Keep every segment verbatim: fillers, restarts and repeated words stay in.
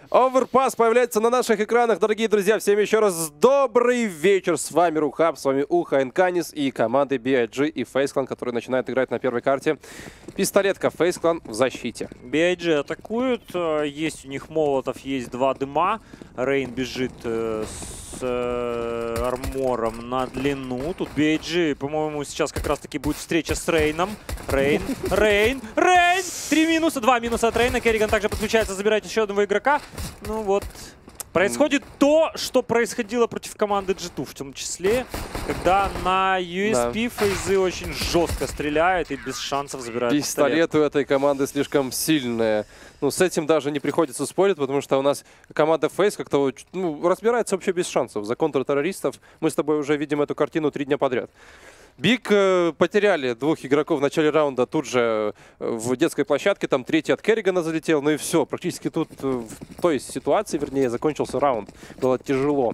Overpass появляется на наших экранах, дорогие друзья. Всем еще раз добрый вечер. С вами Рухаб, с вами Уха, Энканис и команды би ай джи и FaZe Clan, которые начинают играть на первой карте. Пистолетка FaZe Clan в защите. би ай джи атакуют, есть у них молотов, есть два дыма. Рейн бежит с э, армором на длину. Тут би ай джи, по-моему, сейчас как раз-таки будет встреча с Рейном. Рейн, Рейн, Рейн! Три минуса, два минуса от Рейна. Керриган также подключается, забирает еще одного игрока. Ну вот, происходит то, что происходило против команды джи ту, в том числе, когда на ю эс пи да. FaZe очень жестко стреляют и без шансов забирают пистолет. Пистолет у этой команды слишком сильная. Ну, с этим даже не приходится спорить, потому что у нас команда FaZe как-то ну, разбирается вообще без шансов. За контртеррористов мы с тобой уже видим эту картину три дня подряд. Биг э, потеряли двух игроков в начале раунда тут же э, в детской площадке. Там третий от Керригана залетел. Ну и все. Практически тут э, в той ситуации, вернее, закончился раунд. Было тяжело.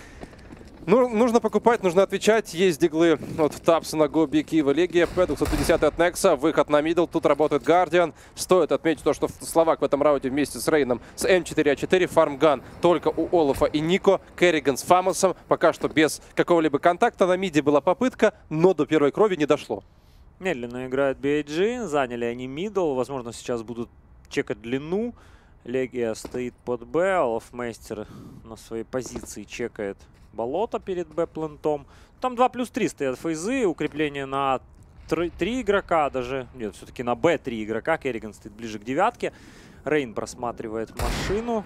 Ну, нужно покупать, нужно отвечать. Есть диглы от Тапсона, Го, Биг, Ива, Легия. пэ двести пятьдесят от Некса. Выход на мидл. Тут работает Guardian. Стоит отметить то, что Словак в этом раунде вместе с Рейном с эм четыре а четыре. Фармган только у Олафа и Нико. Керриган с Фамосом. Пока что без какого-либо контакта. На миде была попытка, но до первой крови не дошло. Медленно играет би ай джи. Заняли они мидл. Возможно, сейчас будут чекать длину. Легия стоит под Б. Олафмейстер на своей позиции чекает болото перед Б-плентом. Там два плюс три стоят фейзы. Укрепление на три игрока даже. Нет, все-таки на Б три игрока. Керриган стоит ближе к девятке. Рейн просматривает машину.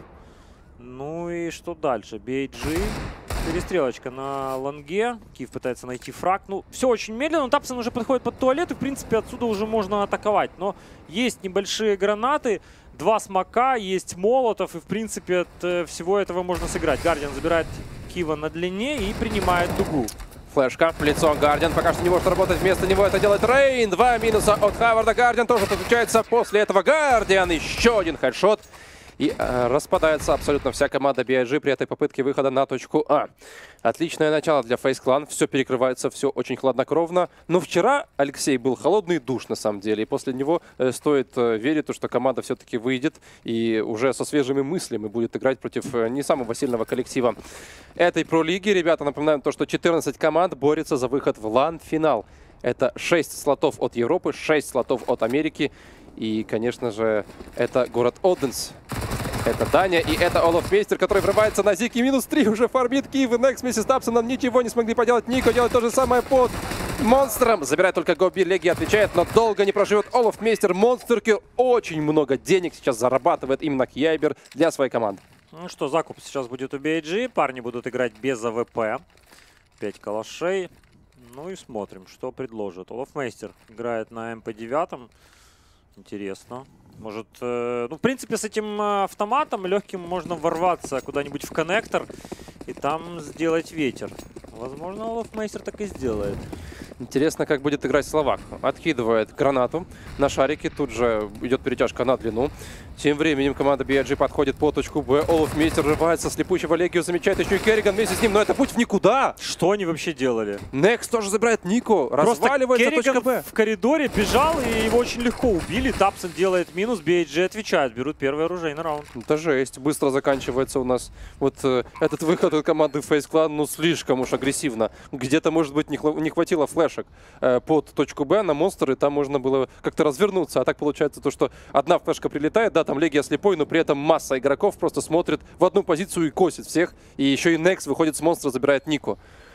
Ну и что дальше? би ай джи. Перестрелочка на лонге. Киев пытается найти фраг. Ну, все очень медленно. Тапсон уже подходит под туалет. И, в принципе, отсюда уже можно атаковать. Но есть небольшие гранаты. Два смока, есть молотов. И, в принципе, от э, всего этого можно сыграть. Guardian забирает Кива на длине и принимает дугу. Флешка, лицо Guardian пока что не может работать. Вместо него это делает Рейн. Два минуса от Хаварда. Guardian тоже подключается. После этого Guardian. Еще один хедшот. И э, распадается абсолютно вся команда би ай джи при этой попытке выхода на точку А. Отличное начало для FaZe Clan. Все перекрывается, все очень хладнокровно. Но вчера Алексей был холодный душ на самом деле. И после него э, стоит э, верить, что команда все-таки выйдет и уже со свежими мыслями будет играть против э, не самого сильного коллектива этой про-лиги. Ребята, напоминаем то, что четырнадцать команд борются за выход в лан-финал. Это шесть слотов от Европы, шесть слотов от Америки. И, конечно же, это город Оденс. Это Даня и это Олафмейстер, который врывается на Зики. Минус три уже фармит Киев и Некс вместе с Тапсоном. Ничего не смогли поделать. Нико делает то же самое под Монстром. Забирает только Гоби. Легия отвечает, но долго не проживет Олафмейстер. Монстерки очень много денег сейчас зарабатывает именно Кьяйбер для своей команды. Ну что, закуп сейчас будет у би ай джи. Парни будут играть без а вэ пэ. пять калашей. Ну и смотрим, что предложат. Олафмейстер играет на эм пэ девять. Интересно. Может, э, ну, в принципе, с этим э, автоматом легким можно ворваться куда-нибудь в коннектор и там сделать ветер. Возможно, Олафмейстер так и сделает. Интересно, как будет играть Словак. Откидывает гранату на шарике. Тут же идет перетяжка на длину. Тем временем команда би ай джи подходит по точку Б. Олафмейстер рывается с слепущего Легию. Замечает еще и Керриган вместе с ним. Но это путь в никуда. Что они вообще делали? Некс тоже забирает Нико. Разваливается точка Б. В коридоре бежал, и его очень легко убили. Тапсон делает минус. би ай джи отвечает. Берут первый оружейный раунд. Это жесть. Быстро заканчивается у нас вот э, этот выход от команды FaZe Clan. Ну, слишком уж агрессивно. Где-то, может быть, не, не хватило флешек э, под точку Б на монстр. И там можно было как-то развернуться. А так получается то, что одна флешка прилетает. Да, там Легия слепой, но при этом масса игроков просто смотрит в одну позицию и косит всех. И еще и Некс выходит с монстра, забирает Нико.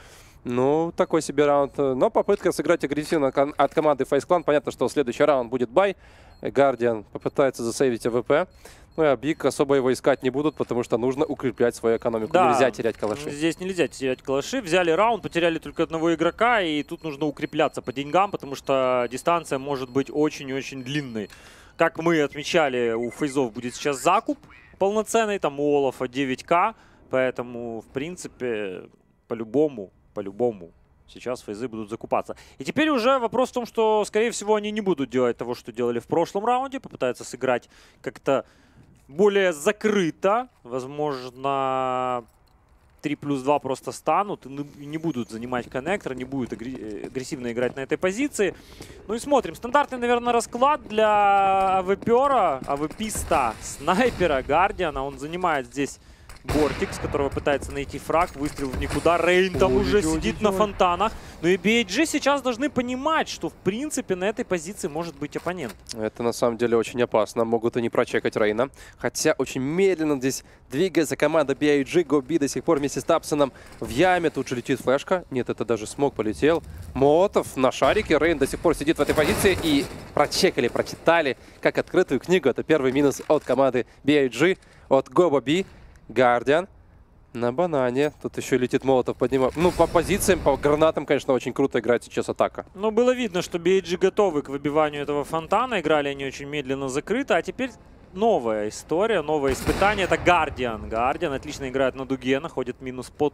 Ну, такой себе раунд. Но попытка сыграть агрессивно от команды FaZe Clan. Понятно, что следующий раунд будет бай. Guardian попытается засейвить а вэ пэ. Ну и Биг особо его искать не будут, потому что нужно укреплять свою экономику. Да, нельзя терять калаши. Здесь нельзя терять калаши. Взяли раунд, потеряли только одного игрока. И тут нужно укрепляться по деньгам, потому что дистанция может быть очень-очень длинной. Как мы отмечали, у фейзов будет сейчас закуп полноценный. Там у Олафа девять ка. Поэтому, в принципе, по-любому, по-любому сейчас фейзы будут закупаться. И теперь уже вопрос в том, что, скорее всего, они не будут делать того, что делали в прошлом раунде. Попытаются сыграть как-то более закрыто. Возможно, три плюс два просто станут, и не будут занимать коннектор, не будут агрессивно играть на этой позиции. Ну и смотрим. Стандартный, наверное, расклад для АВПера, АВПиста, снайпера, Гардиана. Он занимает здесь Бортикс, которого пытается найти фраг. Выстрел в никуда. Рейн там ой, уже ой, сидит ой, на ой. фонтанах. Ну и би эй джи сейчас должны понимать, что в принципе на этой позиции может быть оппонент. Это на самом деле очень опасно. Могут и не прочекать Рейна. Хотя очень медленно здесь двигается команда би эй джи. Гоби до сих пор вместе с Тапсоном в яме. Тут же летит флешка. Нет, это даже смог полетел. Молотов на шарике. Рейн до сих пор сидит в этой позиции. И прочекали, прочитали как открытую книгу. Это первый минус от команды би эй джи. От Гоби. Гардиан на банане. Тут еще летит Молотов, поднимает. Ну, по позициям, по гранатам, конечно, очень круто играет сейчас атака. Ну, было видно, что би эй джи готовы к выбиванию этого фонтана. Играли они очень медленно, закрыто. А теперь новая история, новое испытание. Это Гардиан. Гардиан отлично играет на дуге, находит минус под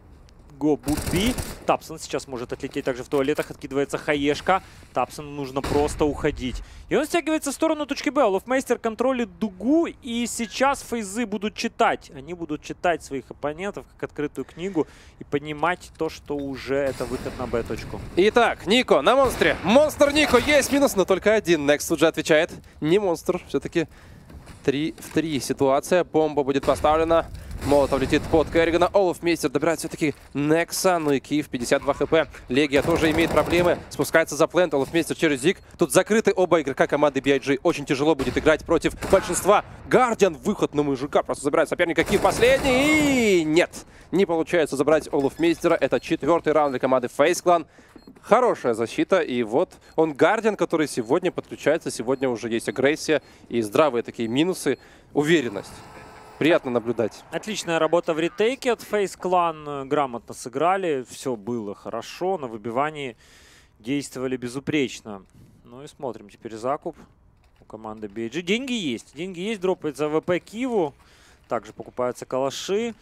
Гоби. Тапсон сейчас может отлететь также в туалетах. Откидывается хаешка. Тапсону нужно просто уходить. И он стягивается в сторону точки Б. Олафмейстер контролит дугу. И сейчас фейзы будут читать. Они будут читать своих оппонентов как открытую книгу. И понимать то, что уже это выход на Б-точку. Итак, Нико на монстре. Монстр Нико. Есть минус, но только один. Некст тут же отвечает. Не монстр. Все-таки три в три ситуация. Бомба будет поставлена. Молотов летит под Керригана. Олафмейстер добирает все-таки Некса. Ну и Киев пятьдесят два хп. Легия тоже имеет проблемы. Спускается за плент. Олафмейстер через Зиг. Тут закрыты оба игрока команды би эй джи. Очень тяжело будет играть против большинства. Гардиан. Выход на мужика. Просто забирает соперника. Киев последний. И нет. Не получается забрать Олафмейстера. Это четвертый раунд для команды Фейс Клан. Хорошая защита. И вот он Гардиан, который сегодня подключается. Сегодня уже есть агрессия и здравые такие минусы. Уверенность. Приятно наблюдать. Отличная работа в ретейке от Фейс Клан. Грамотно сыграли. Все было хорошо. На выбивании действовали безупречно. Ну и смотрим теперь закуп у команды би эй джи. Деньги есть. Деньги есть. Дропается АВП Киву. Также покупаются калаши.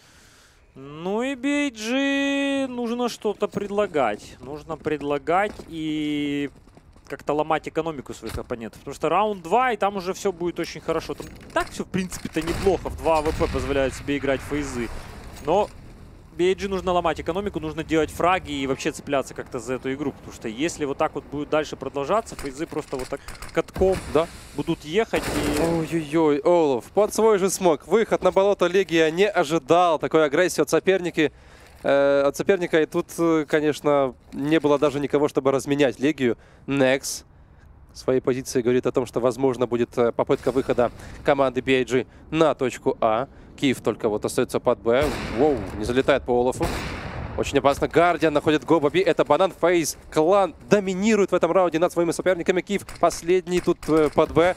Ну и би эй джи нужно что-то предлагать. Нужно предлагать и как-то ломать экономику своих оппонентов. Потому что раунд два, и там уже все будет очень хорошо. Там так все, в принципе-то, неплохо. В два АВП позволяют себе играть фейзы. Но би эй джи нужно ломать экономику, нужно делать фраги и вообще цепляться как-то за эту игру. Потому что если вот так вот будет дальше продолжаться, фейзы просто вот так катком, да, будут ехать. И... Ой-ой-ой, Олаф, под свой же смог. Выход на болото Легия не ожидал такой агрессии от соперника. От соперника, и тут, конечно, не было даже никого, чтобы разменять Легию. Некс в своей позиции говорит о том, что, возможно, будет попытка выхода команды би эй джи на точку А. Киев только вот остается под Б. Воу, не залетает по Олафу. Очень опасно. Гардиан находит Гоба Би. Это банан. Фейс Клан доминирует в этом раунде над своими соперниками. Киев последний тут под Б.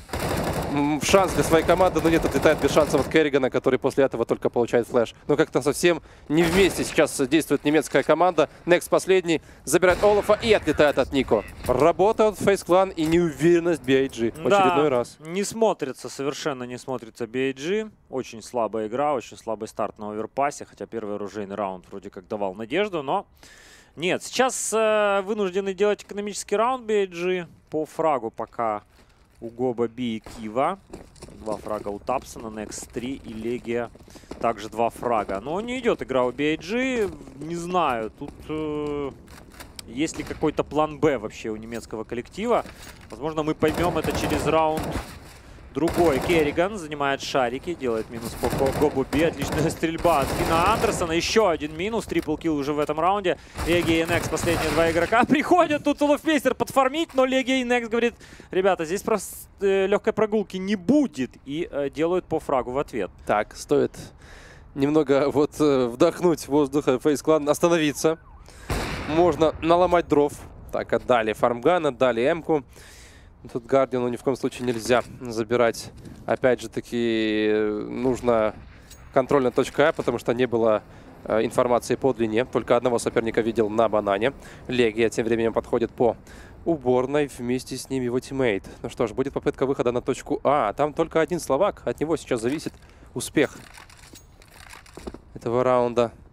Шанс для своей команды, но нет, отлетает без шансов от Керригана, который после этого только получает флеш. Но как-то совсем не вместе сейчас действует немецкая команда. Некст последний забирает Олафа и отлетает от Нико. Работа от Фейс Клан и неуверенность би эй джи в очередной да, раз. Не смотрится, совершенно не смотрится би эй джи. Очень слабая игра, очень слабый старт на оверпассе. Хотя первый оружейный раунд вроде как давал надежду, но нет. Сейчас э, вынуждены делать экономический раунд би эй джи. По фрагу пока у Гоба Би и Кива. Два фрага у Тапсона, Некс три и Легия. Также два фрага. Но не идет игра у би эй джи. Не знаю, тут э, есть ли какой-то план Б вообще у немецкого коллектива. Возможно, мы поймем это через раунд другой. Керриган занимает шарики, делает минус по Гобу Би. Отличная стрельба от Фина Андерсона. Еще один минус. Трипл килл уже в этом раунде. Легия и Некс, последние два игрока. Приходят тут Олафмейстер подфармить, но Легия и Некс говорит: ребята, здесь просто э, легкой прогулки не будет. И э, делают по фрагу в ответ. Так, стоит немного вот э, вдохнуть воздуха. Фейс Клан остановиться. Можно наломать дров. Так, отдали фармган, отдали эмку. Тут Гардиану ни в коем случае нельзя забирать. Опять же таки нужно контроль на точка А, потому что не было э, информации по длине. Только одного соперника видел на банане. Легия тем временем подходит по уборной. Вместе с ним его тиммейт. Ну что ж, будет попытка выхода на точку А. Там только один словак. От него сейчас зависит успех этого раунда.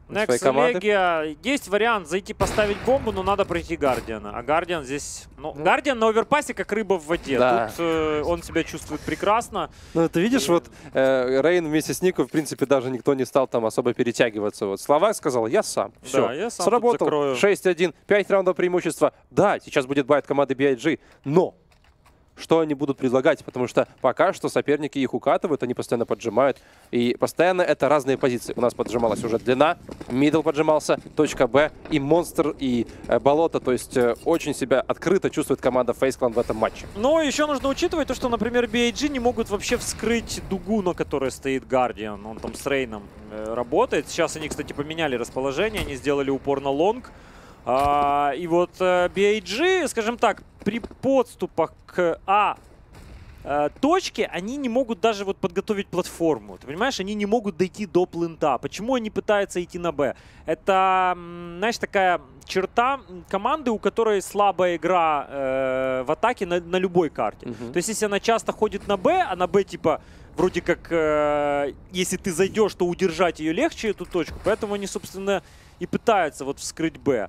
своей Next команды. Легия. Есть вариант зайти поставить бомбу, но надо пройти Гардиана. А Гардиан здесь... Ну, Гардиан на оверпассе как рыба в воде. Да. Тут э, он себя чувствует прекрасно. Ну, ты видишь, И- вот э, Рейн вместе с Нико, в принципе, даже никто не стал там особо перетягиваться. Вот Словак сказал, я сам. Все, Да, я сам тут сработал. закрою. шесть один, пять раундов преимущества. Да, сейчас будет байт команды би ай джи, но что они будут предлагать? Потому что пока что соперники их укатывают, они постоянно поджимают. И постоянно это разные позиции. У нас поджималась уже длина, мидл поджимался, точка Б, и монстр, и э, болото. То есть э, очень себя открыто чувствует команда FaZe Clan в этом матче. Но еще нужно учитывать то, что, например, би ай джи не могут вообще вскрыть дугу, на которой стоит Гардиан. Он там с Рейном э, работает. Сейчас они, кстати, поменяли расположение, они сделали упор на лонг. А, и вот э, би ай джи, скажем так, при подступах к А э, точке они не могут даже вот подготовить платформу. Ты понимаешь, они не могут дойти до плента. Почему они пытаются идти на Б? Это, м, знаешь, такая черта команды, у которой слабая игра э, в атаке на, на любой карте. Мгм. То есть, если она часто ходит на Б, а на Б типа вроде как, э, если ты зайдешь, то удержать ее легче, эту точку. Поэтому они, собственно, и пытаются вот вскрыть Б.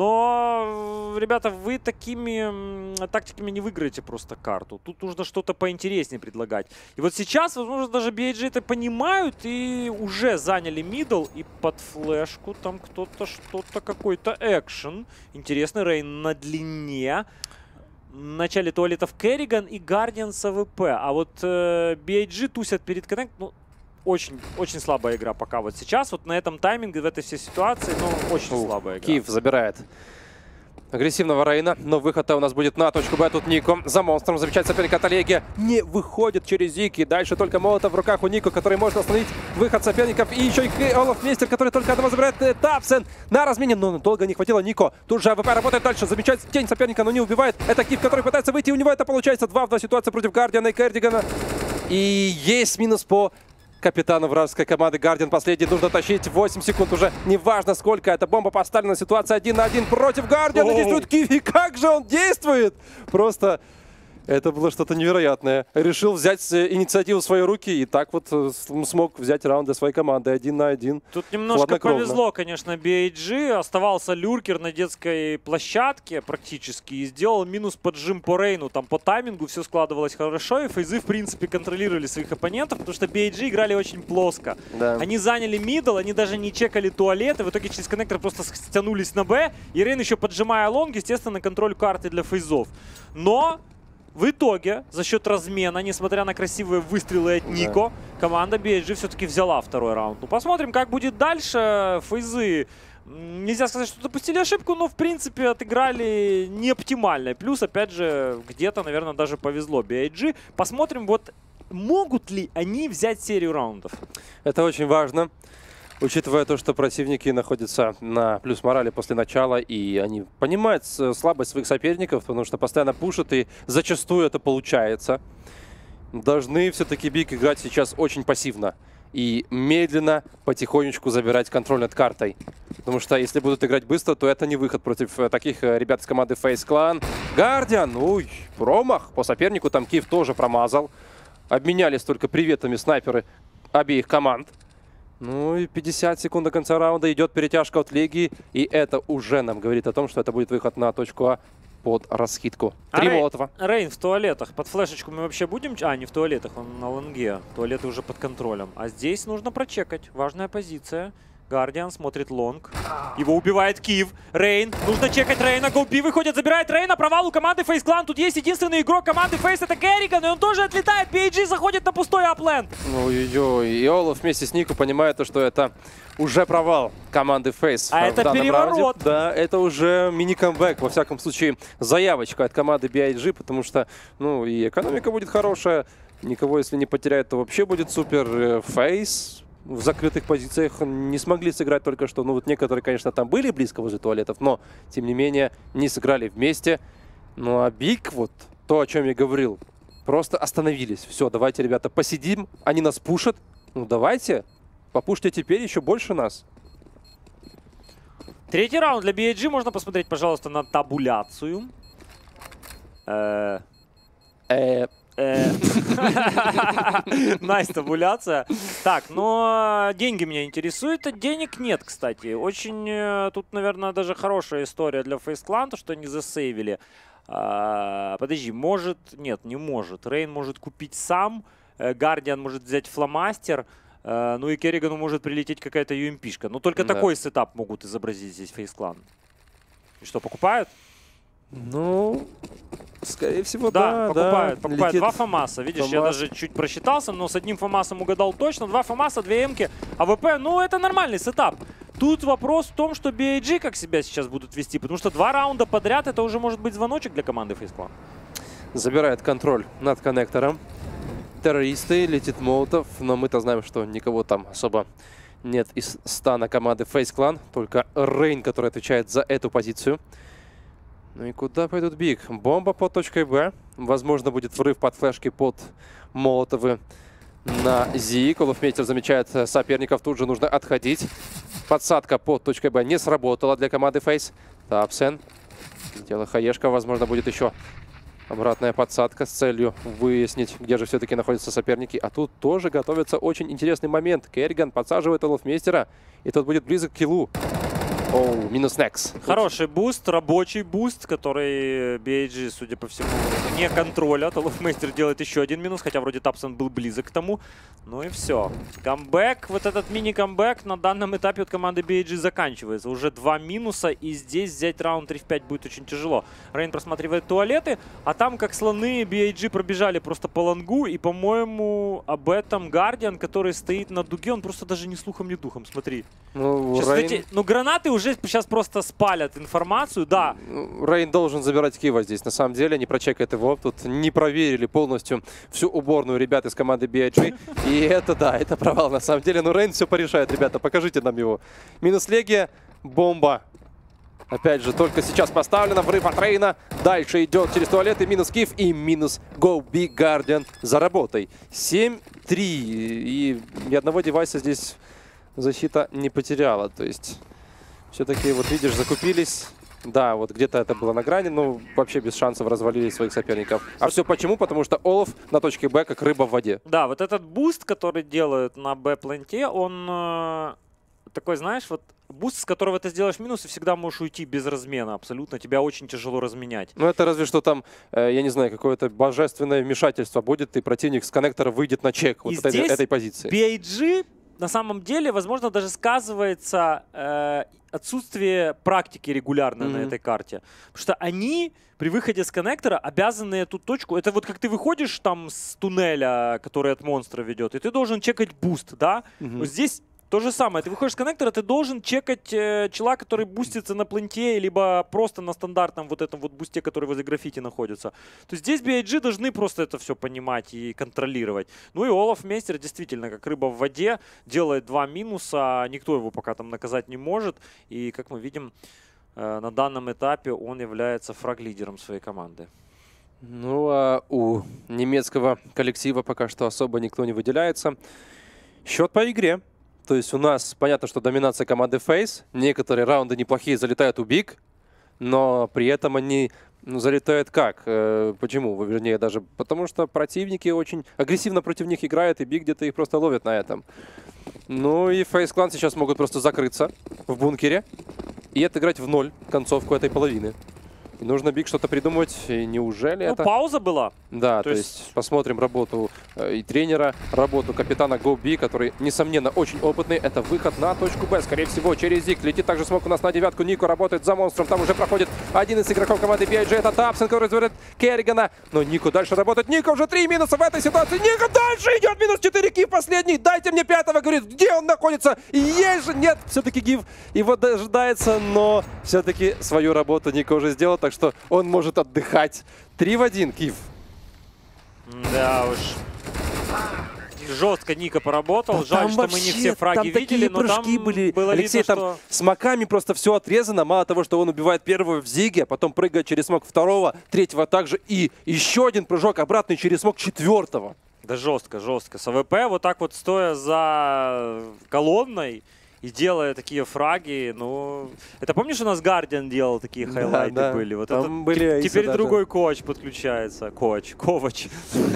Но, э, ребята, вы такими м, тактиками не выиграете просто карту. Тут нужно что-то поинтереснее предлагать. И вот сейчас, возможно, даже би ай джи это понимают и уже заняли мидл. И под флешку там кто-то что-то, какой-то экшен. Интересный Рейн на длине. В начале туалетов Керриган и Гардиан с АВП. А вот э, би ай джи тусят перед коннект. Ну, очень, очень слабая игра пока вот сейчас. Вот на этом тайминге, в этой всей ситуации, ну, очень Ух, слабая игра. Киев забирает агрессивного Рейна, но выход-то у нас будет на точку Б. Тут Нико за монстром замечает соперник от Олеги. Не выходит через Зики. Дальше только молотов в руках у Нико, который может остановить выход соперников. И еще и Олаф Мейстер, который только одного забирает. э, Тапсен на размене, но долго не хватило Нико. Тут же АВП работает дальше, замечает тень соперника, но не убивает. Это Киев, который пытается выйти, у него это получается. два в два ситуация против Гардиана и Кердигана. И есть минус по капитану вражеской команды. Гардиан последний. Нужно тащить. восемь секунд уже. Неважно сколько. Это бомба поставлена. Ситуация один на один против Гардиана. Оу. Действует Киви. Как же он действует! Просто это было что-то невероятное. Решил взять э, инициативу в свои руки и так вот э, с- смог взять раунд для своей команды. Один на один. Тут немножко Хладнокровно. повезло, конечно, би ай джи. Оставался люркер на детской площадке практически и сделал минус поджим по Рейну. Там по таймингу все складывалось хорошо, и фейзы, в принципе, контролировали своих оппонентов, потому что би ай джи играли очень плоско. Да. Они заняли мидл, они даже не чекали туалеты, в итоге через коннектор просто стянулись на Б, и Рейн еще поджимая лонг, естественно, контроль карты для фейзов. Но в итоге, за счет размена, несмотря на красивые выстрелы от Нико, команда би ай джи все-таки взяла второй раунд. Ну, посмотрим, как будет дальше. Фейзы, м, нельзя сказать, что допустили ошибку, но, в принципе, отыграли не оптимально. Плюс, опять же, где-то, наверное, даже повезло би ай джи. Посмотрим, вот могут ли они взять серию раундов. Это очень важно, учитывая то, что противники находятся на плюс морали после начала, и они понимают с- слабость своих соперников, потому что постоянно пушат, и зачастую это получается. Должны все-таки Биг играть сейчас очень пассивно и медленно, потихонечку забирать контроль над картой. Потому что если будут играть быстро, то это не выход против э, таких э, ребят из команды FaZe Clan. Гардиан, ой, промах по сопернику, там Киев тоже промазал. Обменялись только приветами снайперы обеих команд. Ну и пятьдесят секунд до конца раунда идет перетяжка от Легии. И это уже нам говорит о том, что это будет выход на точку А под расхитку. А Три Рей- молотова. Рейн в туалетах. Под флешечку мы вообще будем... ч- А, не в туалетах, он на лонге. Туалеты уже под контролем. А здесь нужно прочекать. Важная позиция. Гардиан смотрит лонг. Его убивает Киев. Рейн. Нужно чекать Рейна. Голби выходит, забирает Рейна. Провал у команды FaZe Clan. Тут есть единственный игрок команды FaZe. Это Керриган. И он тоже отлетает. би ай джи заходит на пустой аплен. Ой-ой-ой. И Олаф вместе с Нико понимает, то, что это уже провал команды FaZe. А в это данном переворот. раунде. Да, это уже мини-камбэк. Во всяком случае, заявочка от команды би ай джи, потому что, ну, и экономика будет хорошая. Никого, если не потеряет, то вообще будет супер. FaZe в закрытых позициях не смогли сыграть только что. Ну, вот некоторые, конечно, там были близко возле туалетов, но, тем не менее, не сыграли вместе. Ну, а Биг, вот то, о чем я говорил, просто остановились. Все, давайте, ребята, посидим, они нас пушат. Ну, давайте, попушьте теперь еще больше нас. Третий раунд для би ай джи. Можно посмотреть, пожалуйста, на табуляцию. Э, Э, Найс табуляция. Так, но деньги меня интересуют, а денег нет, кстати. Очень тут, наверное, даже хорошая история для FaZe Clan, что они засейвили. Подожди, может... Нет, не может. Рейн может купить сам, Гардиан может взять фломастер, ну и Керригану может прилететь какая-то ю эм пи-шка. Но только такой сетап могут изобразить здесь FaZe Clan. И что, покупают? Ну, скорее всего, да. Да, покупают, да. покупают. Летит Два ФАМАСа. Видишь, ФАМАС. Я даже чуть просчитался, но с одним ФАМАСом угадал точно. Два ФАМАСа, две эмки, АВП. Ну, это нормальный сетап. Тут вопрос в том, что би эй джи как себя сейчас будут вести, потому что два раунда подряд это уже может быть звоночек для команды FaZe Clan. Забирает контроль над коннектором. Террористы, летит Молотов, но мы-то знаем, что никого там особо нет из стана команды FaZe Clan. Только Рейн, который отвечает за эту позицию. Ну и куда пойдут Биг? Бомба под точкой Б. Возможно, будет врыв под флешки под Молотовы на Зи. Колофмейстер замечает соперников, тут же нужно отходить. Подсадка под точкой Б не сработала для команды FaZe. Тапсен. Дело хаешка, возможно, будет еще обратная подсадка с целью выяснить, где же все-таки находятся соперники. А тут тоже готовится очень интересный момент. Керриган подсаживает Олафмейстера, и тот будет близок к киллу. Оу, минус Некс. Хороший буст, рабочий буст, который би эй джи, судя по всему, не контролят. Олафмейстер делает еще один минус, хотя вроде Тапсон был близок к тому. Ну и все. Камбэк, вот этот мини-камбэк на данном этапе от команды би эй джи заканчивается. Уже два минуса, и здесь взять раунд три в пять будет очень тяжело. Рейн просматривает туалеты, а там, как слоны, би эй джи пробежали просто по лонгу. И, по-моему, об этом Гардиан, который стоит на дуге, он просто даже ни слухом, ни духом. Смотри. Ну, Сейчас, Рейн... эти, ну гранаты уже сейчас просто спалят информацию, да. Рейн должен забирать Кива здесь, на самом деле, не прочекает его. Тут не проверили полностью всю уборную ребят из команды би эй джи. И это, да, это провал на самом деле. Но Рейн все порешает, ребята, покажите нам его. Минус Легия, бомба. Опять же, только сейчас поставлена, врыв от Рейна. Дальше идет через туалеты, минус Кив и минус Go Big Guardian за работой. семь три. И ни одного девайса здесь защита не потеряла. То есть... Все-таки, вот видишь, закупились. Да, вот где-то это было на грани, но вообще без шансов развалили своих соперников. А все почему? Потому что Олаф на точке Б как рыба в воде. Да, вот этот буст, который делают на Б-пленте, он э, такой, знаешь, вот буст, с которого ты сделаешь минус, и всегда можешь уйти без размена абсолютно. Тебя очень тяжело разменять. Ну это разве что там, э, я не знаю, какое-то божественное вмешательство будет, и противник с коннектора выйдет на чек вот этой, этой позиции. би эй джи на самом деле, возможно, даже сказывается э, отсутствие практики регулярно mm-hmm. на этой карте. Потому что они при выходе с коннектора обязаны эту точку... Это вот как ты выходишь там с туннеля, который от монстра ведет, и ты должен чекать буст, да? Mm-hmm. Вот здесь то же самое. Ты выходишь с коннектора, ты должен чекать э, чела, который бустится на пленте, либо просто на стандартном вот этом вот бусте, который возле граффити находится. То есть здесь би эй джи должны просто это все понимать и контролировать. Ну и Олафмейстер действительно, как рыба в воде, делает два минуса. Никто его пока там наказать не может. И, как мы видим, э, на данном этапе он является фраг-лидером своей команды. Ну а у немецкого коллектива пока что особо никто не выделяется. Счет по игре. То есть у нас понятно, что доминация команды FaZe. Некоторые раунды неплохие залетают у Big, но при этом они ну, залетают как? Э, почему? Вернее, даже потому что противники очень агрессивно против них играют, и Big где-то их просто ловят на этом. Ну и FaZe Clan сейчас могут просто закрыться в бункере и отыграть в ноль концовку этой половины. И нужно Биг что-то придумать. И неужели ну, это... пауза была. Да, то, то есть... есть посмотрим работу э, и тренера, работу капитана GoB, который, несомненно, очень опытный. Это выход на точку Б. Скорее всего, через Зиг. Летит также смог у нас на девятку. Нико работает за монстром. Там уже проходит один из игроков команды би эй джи. Это Тапсен, который разбирает Керригана. Но Нико дальше работает. Нико уже три минуса в этой ситуации. Нико дальше идет. Минус четыре. Кив последний. Дайте мне пятого. Говорит, где он находится? И есть же. Нет, все-таки Гив его дожидается. Но все-таки свою работу Нико уже сделал. Так что он может отдыхать. три в один, Кив. Да уж. Жестко Ника поработал. Да, жаль, что вообще, мы не все фраги видели, но там были. было Алексей, видно, там что... с маками просто все отрезано. Мало того, что он убивает первого в Зиге, а потом прыгает через смог второго, третьего также. И еще один прыжок обратный через смог четвертого. Да жестко, жестко. С АВП вот так вот стоя за колонной и делая такие фраги, ну... Это помнишь, у нас Guardian делал такие хайлайты да, да. были? Вот Там это, были теперь даже. другой коуч подключается. Коуч, ковач.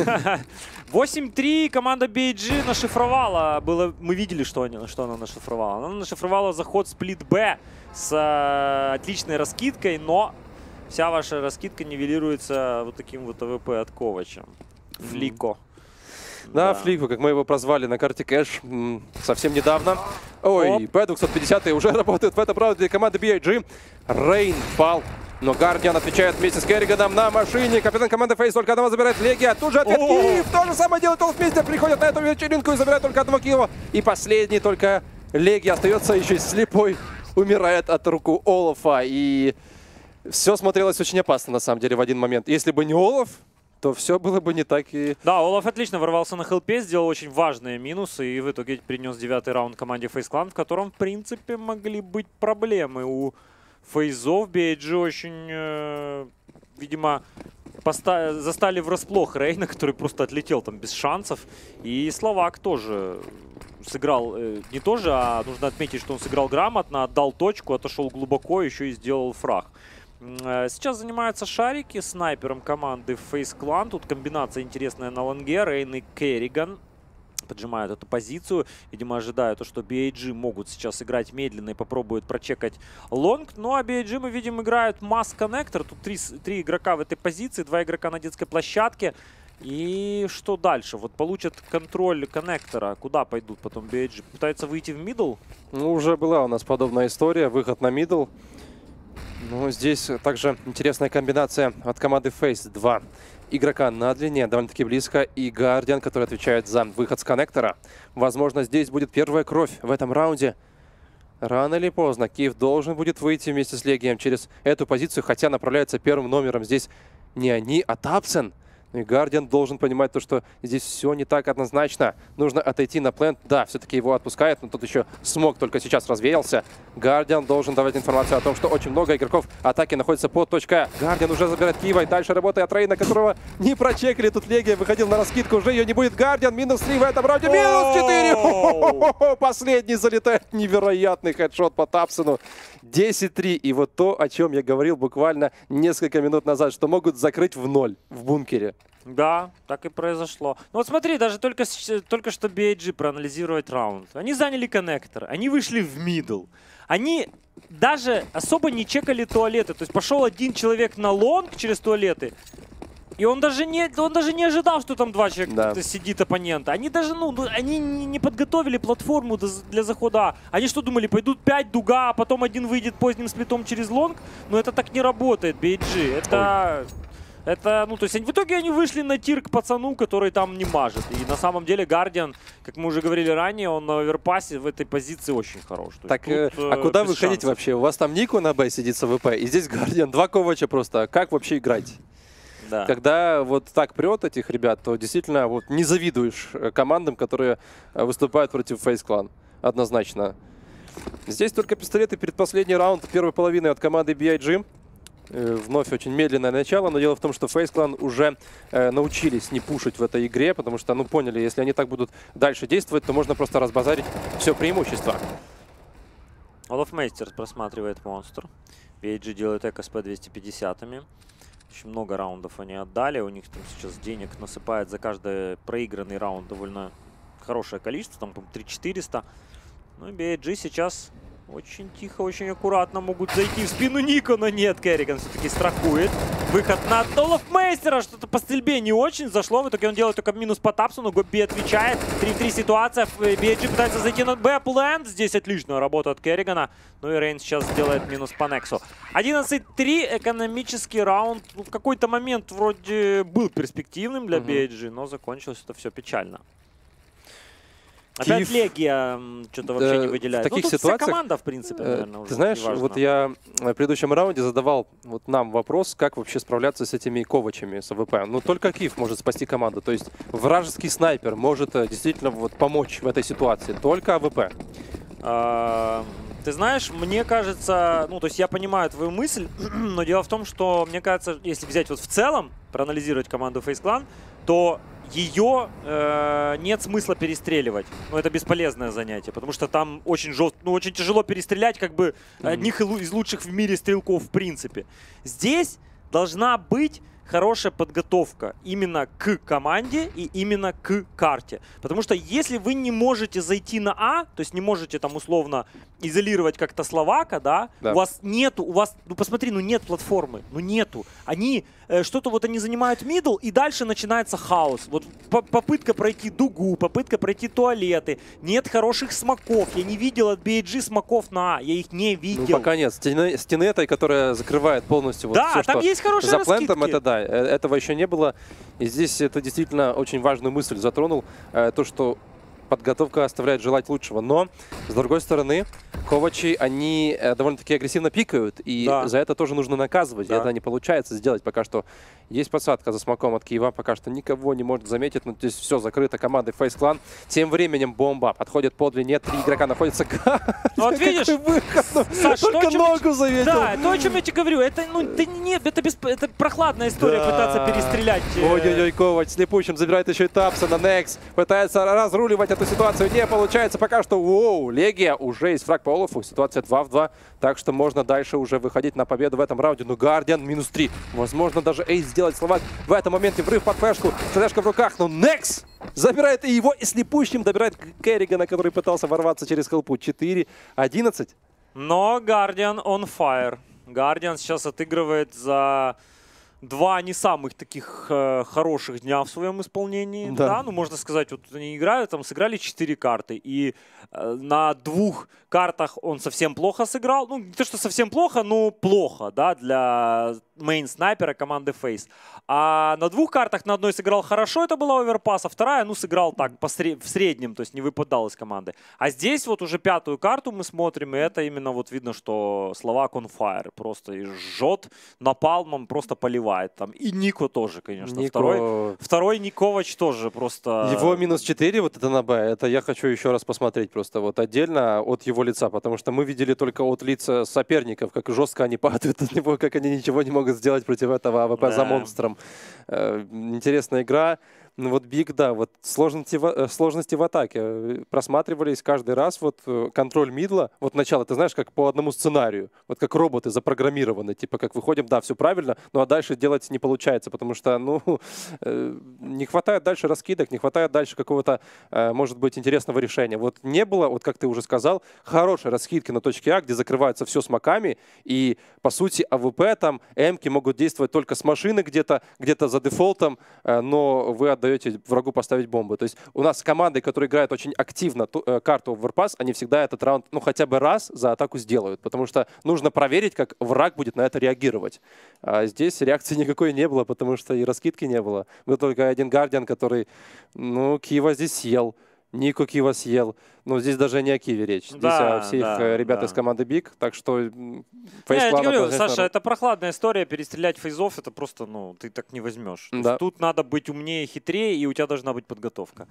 восемь три команда би эй джи нашифровала. Было, мы видели, что, они, что она нашифровала. Она нашифровала заход сплит Б с э, отличной раскидкой, но вся ваша раскидка нивелируется вот таким вот АВП от ковача. Флико. Да, Да, Флику, как мы его прозвали на карте Кэш совсем недавно. Ой, П двести пятьдесят уже работает в этом раунде команда би эй джи. Рейн пал, но Guardian отвечает вместе с Керриганом на машине. Капитан команды Фейс только одного забирает Легия. Тут же ответ Киев. То же самое делает Олфмейстер. Приходит на эту вечеринку и забирает только одного Киева. И последний только Легия остается еще слепой. Умирает от руку Олафа. И все смотрелось очень опасно на самом деле в один момент. Если бы не Олаф, то все было бы не так и... Да, Олаф отлично ворвался на хелпе, сделал очень важные минусы и в итоге принес девятый раунд команде FaZe Clan, в котором, в принципе, могли быть проблемы. У фейзов би эй джи очень, э, видимо, застали врасплох Рейна, который просто отлетел там без шансов. И Словак тоже сыграл, э, не тоже, а нужно отметить, что он сыграл грамотно, отдал точку, отошел глубоко, еще и сделал фраг. Сейчас занимаются шарики снайпером команды FaZe Clan. Тут комбинация интересная на лонге. Рейн и Керриган поджимают эту позицию. Видимо, ожидают, что би эй джи могут сейчас играть медленно и попробуют прочекать лонг. Ну а би эй джи, мы видим, играют масс-коннектор. Тут три, три игрока в этой позиции, два игрока на детской площадке. И что дальше? Вот получат контроль коннектора. Куда пойдут потом би эй джи? Пытаются выйти в мидл? Ну, уже была у нас подобная история. Выход на мидл. Ну, здесь также интересная комбинация от команды FaZe. Два игрока на длине, довольно-таки близко. И Guardian, который отвечает за выход с коннектора. Возможно, здесь будет первая кровь в этом раунде. Рано или поздно Киев должен будет выйти вместе с Легием через эту позицию. Хотя направляется первым номером здесь не они, а Тапсен. И Guardian должен понимать то, что здесь все не так однозначно. Нужно отойти на плент. Да, все-таки его отпускает, но тут еще смог только сейчас развеялся. Guardian должен давать информацию о том, что очень много игроков атаки находится под точкой А. Guardian уже забирает Киева. И дальше работает от Рейна, которого не прочекали. Тут Легия выходил на раскидку. Уже ее не будет. Guardian минус три в этом раунде. Минус четыре! Последний залетает. Невероятный хедшот по Тапсену. десять три. И вот то, о чем я говорил буквально несколько минут назад, что могут закрыть в ноль в бункере. Да, так и произошло. Ну вот смотри, даже только, только что би эй джи проанализировать раунд. Они заняли коннектор, они вышли в мидл. Они даже особо не чекали туалеты. То есть пошел один человек на лонг через туалеты. И он даже не, он даже не ожидал, что там два человека да. сидит оппонента. Они даже, ну, они не подготовили платформу для захода. Они что думали, пойдут пять дуга, а потом один выйдет поздним сплитом через лонг? Но это так не работает, би эй джи. Это... Ой. Это, ну, то есть, они, в итоге они вышли на тир к пацану, который там не мажет. И на самом деле Guardian, как мы уже говорили ранее, он на оверпассе в этой позиции очень хорош. То так, тут, а э, куда выходить вообще? У вас там Нику на Б сидит с АВП, и здесь Guardian, два ковача просто. Как вообще играть? Да. Когда вот так прет этих ребят, то действительно вот не завидуешь командам, которые выступают против FaZe Clan. Однозначно. Здесь только пистолеты перед последний раунд первой половины от команды би эй джи. Вновь очень медленное начало, но дело в том, что FaZe Clan уже э, научились не пушить в этой игре, потому что, ну, поняли, если они так будут дальше действовать, то можно просто разбазарить все преимущество. Олафмейстер просматривает монстр. би эй джи делает эко с пэ двести пятьдесятами. Очень много раундов они отдали. У них там сейчас денег насыпает за каждый проигранный раунд довольно хорошее количество, там, по-моему, три четыреста. Ну и би эй джи сейчас... Очень тихо, очень аккуратно могут зайти в спину Нико, но нет, Керриган все-таки страхует. Выход на Олафмейстера, что-то по стрельбе не очень зашло. В итоге он делает только минус по Тапсону, Гоби отвечает. три в три ситуация, би эй джи пытается зайти на Б-плент. Здесь отличная работа от Керригана. Ну и Рейн сейчас делает минус по Нексу. одиннадцать три, экономический раунд. Ну, в какой-то момент вроде был перспективным для би эй джи, но закончилось это все печально. Опять Легия что-то вообще не выделяет. В таких ну, тут ситуациях, вся команда, в принципе, наверное, уже. Ты знаешь, вот я в предыдущем раунде задавал вот нам вопрос, как вообще справляться с этими ковачами с АВП. Ну, только Киев может спасти команду. То есть вражеский снайпер может действительно вот помочь в этой ситуации. Только АВП. А, ты знаешь, мне кажется, ну, то есть я понимаю твою мысль, но дело в том, что, мне кажется, если взять вот в целом, проанализировать команду FaZe Clan, то ее э, нет смысла перестреливать. Ну, это бесполезное занятие, потому что там очень жестко, ну, очень тяжело перестрелять как бы mm-hmm. одних из лучших в мире стрелков в принципе. Здесь должна быть хорошая подготовка именно к команде и именно к карте. Потому что если вы не можете зайти на А, то есть не можете там условно изолировать как-то Словака, да, да, у вас нету, у вас, ну посмотри, ну нет платформы, ну нету. Они, э, что-то вот они занимают мидл, и дальше начинается хаос. Вот по попытка пройти дугу, попытка пройти туалеты, нет хороших смоков. Я не видел от би эй джи смоков на А, я их не видел. Ну пока нет. Стены, стены этой, которая закрывает полностью вот да, все, там что есть хорошие за раскидки. плентом, это да, этого еще не было. И здесь это действительно очень важную мысль затронул, э, то, что подготовка оставляет желать лучшего. Но, с другой стороны, Ковачи, они э, довольно-таки агрессивно пикают, и да. за это тоже нужно наказывать. Да. И это не получается сделать пока что. Есть подсадка за смоком от Киева, пока что никого не может заметить. Но здесь все закрыто командой Face Clan. Тем временем бомба подходит подле, нет, три игрока находятся. Ну, вот видишь, Саш, только ногу заметил. Да, то, о чем я тебе говорю, это, ну, ты, нет, это, бесп... это прохладная история да. пытаться перестрелять. Ой-ой-ой, Ковач слепущим забирает еще и Тапса на Некс. Пытается разруливать эту ситуацию, не получается пока что. Воу, Легия, уже есть фраг по Олафу, ситуация два в два, так что можно дальше уже выходить на победу в этом раунде. Но Гардиан минус три, возможно даже эйс сделать Словак. В этом моменте врыв под флешку, флешка в руках, но Некс забирает и его, и слепущим добирает Керригана, который пытался ворваться через хелпу. четыре одиннадцать. Но Гардиан on fire. Гардиан сейчас отыгрывает за два не самых таких э, хороших дня в своем исполнении. Да. да, ну можно сказать, вот они играют, там сыграли четыре карты. И э, на двух картах он совсем плохо сыграл. Ну, не то, что совсем плохо, но плохо, да, для мейн-снайпера команды Face. А на двух картах на одной сыграл хорошо, это была оверпас, а вторая, ну, сыграл так, по сред... в среднем, то есть не выпадал из команды. А здесь вот уже пятую карту мы смотрим, и это именно вот видно, что Словак on fire. Просто и жжет напалмом, просто поливает. Там. И Нико тоже, конечно. Нико... Второй, второй Никовач тоже просто... Его минус четыре, вот это на Б, это я хочу еще раз посмотреть просто вот отдельно от его лица, потому что мы видели только от лица соперников, как жестко они падают от него, как они ничего не могут сделать против этого АВП да. за монстром. Э, интересная игра. Ну вот Биг, да, вот сложности в, сложности в атаке просматривались каждый раз. Вот контроль мидла, вот начало, ты знаешь, как по одному сценарию. Вот как роботы запрограммированы, типа как выходим, да, все правильно, ну а дальше делать не получается, потому что, ну, э, не хватает дальше раскидок, не хватает дальше какого-то, э, может быть, интересного решения. Вот не было, вот как ты уже сказал, хорошей раскидки на точке А, где закрывается все смоками, и, по сути, АВП там, эмки могут действовать только с машины где-то, где-то за дефолтом, э, но вы отдаете врагу поставить бомбу. То есть у нас команды, которые играют очень активно ту, э, карту Overpass, они всегда этот раунд, ну, хотя бы раз за атаку сделают, потому что нужно проверить, как враг будет на это реагировать. А здесь реакции никакой не было, потому что и раскидки не было. Был только один Гардиан, который, ну, Киева здесь съел. Нико Киева съел. Но здесь даже не о Киеве речь. Здесь да, о всех да, ребят да. из команды Биг. Так что не, я тебе говорю, Саша, это прохладная история. Перестрелять фейзов, это просто, ну, ты так не возьмешь. Да. Тут надо быть умнее, хитрее, и у тебя должна быть подготовка.